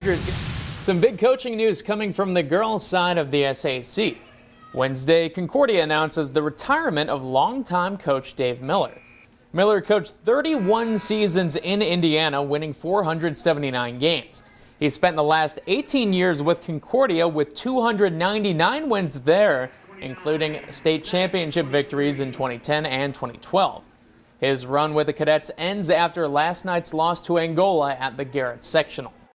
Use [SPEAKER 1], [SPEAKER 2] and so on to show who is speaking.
[SPEAKER 1] Some big coaching news coming from the girls' side of the SAC. Wednesday, Concordia announces the retirement of longtime coach Dave Miller. Miller coached 31 seasons in Indiana, winning 479 games. He spent the last 18 years with Concordia with 299 wins there, including state championship victories in 2010 and 2012. His run with the Cadets ends after last night's loss to Angola at the Garrett Sectional.